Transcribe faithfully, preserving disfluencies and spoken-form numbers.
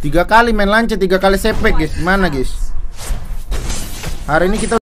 Tiga kali main lance, tiga kali sepek guys. Gimana guys? Hari ini kita